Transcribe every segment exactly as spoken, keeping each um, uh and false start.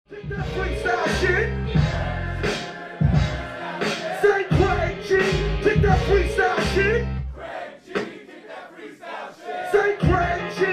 Take that freestyle shit. Say Craig G, take that freestyle shit. Craig G, take that freestyle shit. Say Craig G.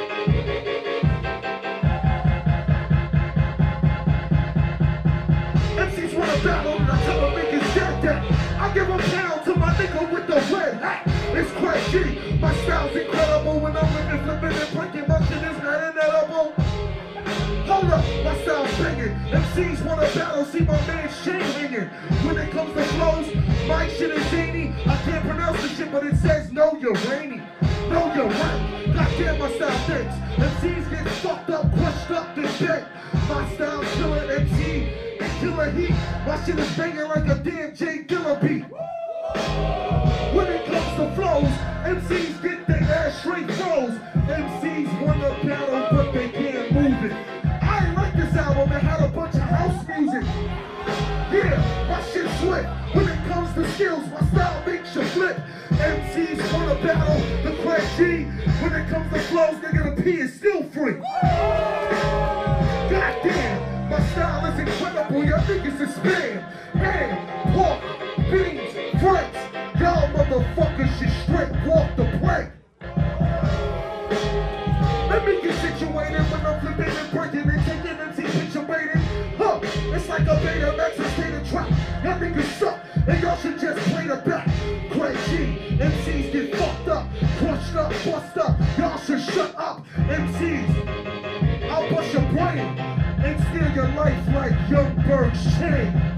M Cs wanna battle and I tell them niggas dead that. I give a pound to my nigga with the red hat. It's Craig G. My style's incredible when I'm living, flipping and breaking. My shit is not inedible. Hold up, my style's banging. M Cs wanna battle, see my man Shane hanging. When it comes to flows, my shit is zany. I can't pronounce the shit, but it says no, you're rainy. No, you're right. Goddamn, my style thinks. M Cs get fucked up, crushed up, then dead. My style killer M C and killer heat. My shit is banging like a damn J Dilla beat. When it comes to flows, M Cs get their ass straight froze. M Cs wanna battle, but they can't move it. I ain't like this album, it had a bunch of house music. Yeah, my shit slick. When it comes to skills, my style makes you flip. M Cs wanna battle the Craig G. When it comes to flows, nigga, the P is still free. Goddamn, my style is incredible, y'all niggas is spam. Ham, pork, beans, friends. Y'all motherfuckers should straight walk the plank. Let me get situated when I'm flipping and breaking and taking M C situated. Huh, it's like a beta max and state of trap. Y'all niggas suck, and y'all should just play the back. Craig G, M Cs get fucked up, crushed up, bust up. Y'all should shut up, M Cs. I'll bust your brain and steal your life like Young Berg's chain.